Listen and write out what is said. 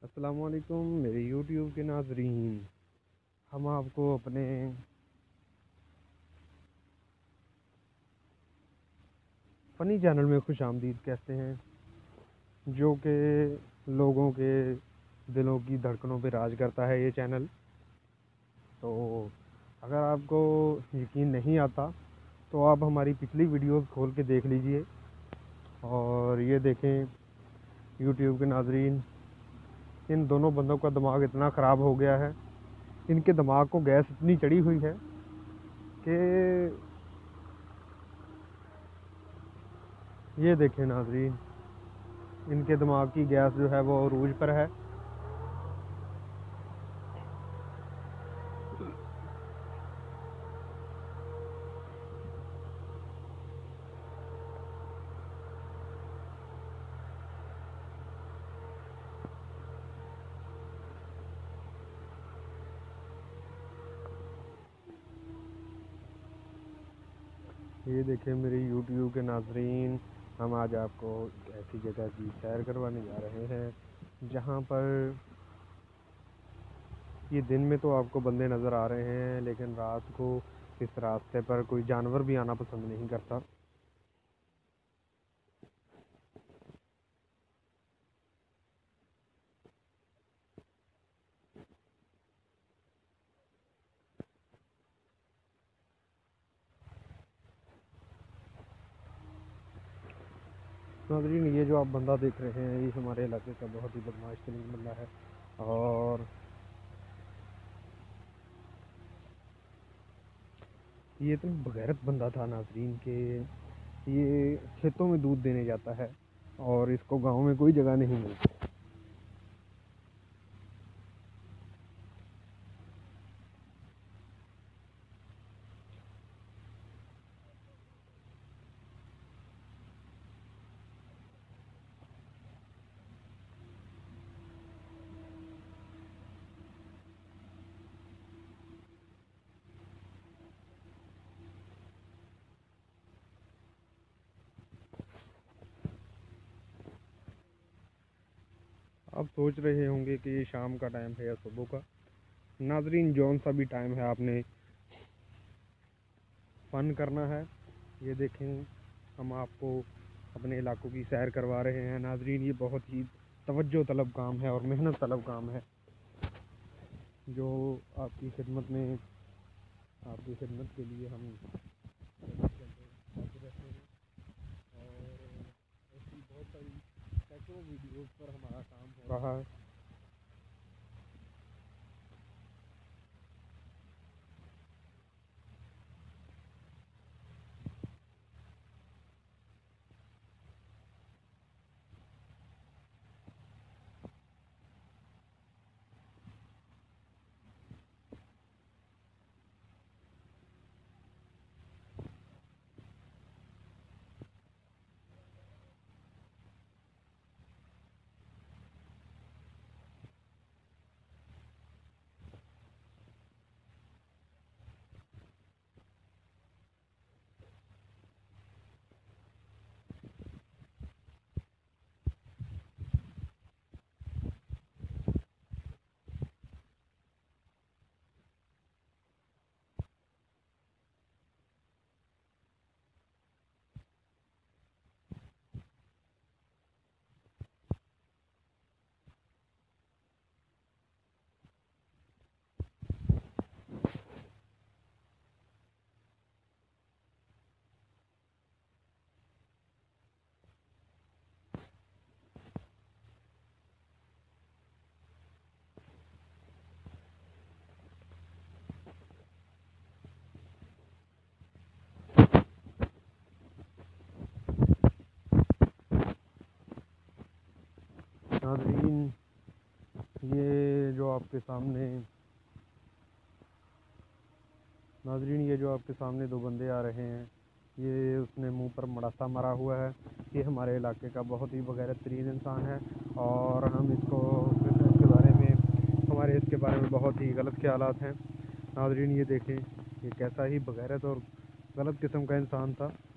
अस्सलामुअलैकुम मेरे YouTube के नाज़रीन। हम आपको अपने फ़नी चैनल में खुशामदीद कहते हैं, जो कि लोगों के दिलों की धड़कनों पे राज करता है ये चैनल। तो अगर आपको यकीन नहीं आता तो आप हमारी पिछली वीडियोस खोल के देख लीजिए। और ये देखें YouTube के नाज़रीन, इन दोनों बंदों का दिमाग इतना ख़राब हो गया है, इनके दिमाग को गैस इतनी चढ़ी हुई है कि ये देखें नाज़रीन, इनके दिमाग की गैस जो है वो अरूज पर है। ये देखें मेरे YouTube के नाज़रीन, हम आज आपको एक ऐसी जगह की सैर करवाने जा रहे हैं जहाँ पर ये दिन में तो आपको बंदे नज़र आ रहे हैं, लेकिन रात को इस रास्ते पर कोई जानवर भी आना पसंद नहीं करता। नाज़रीन, ये जो आप बंदा देख रहे हैं, ये हमारे इलाके का बहुत ही बदमाश तरीन बंदा है। और ये इतना बगैरत बंदा था नाज़रीन के ये खेतों में दूध देने जाता है और इसको गांव में कोई जगह नहीं मिलती। आप सोच रहे होंगे कि ये शाम का टाइम है या सुबह का। नाज़रीन, जौन सा भी टाइम है, आपने फ़न करना है। ये देखें, हम आपको अपने इलाकों की सैर करवा रहे हैं। नाज़रीन, ये बहुत ही तवज्जो तलब काम है और मेहनत तलब काम है, जो आपकी खिदमत में, आपकी खिदमत के लिए हम करते रहते हैं। और ऐसी बहुत सारी सैकड़ों वीडियोज़ पर हमारा काम हो रहा है। नाज़रीन, ये जो आपके सामने नाज़रीन ये जो आपके सामने दो बंदे आ रहे हैं, ये उसने मुंह पर मड़ासा मारा हुआ है। ये हमारे इलाके का बहुत ही बगैरत तरीन इंसान है और हम इसके बारे में हमारे इसके बारे में बहुत ही गलत ख्यालात हैं। नाज़रीन, ये देखें, ये कैसा ही बगैरत और गलत किस्म का इंसान था।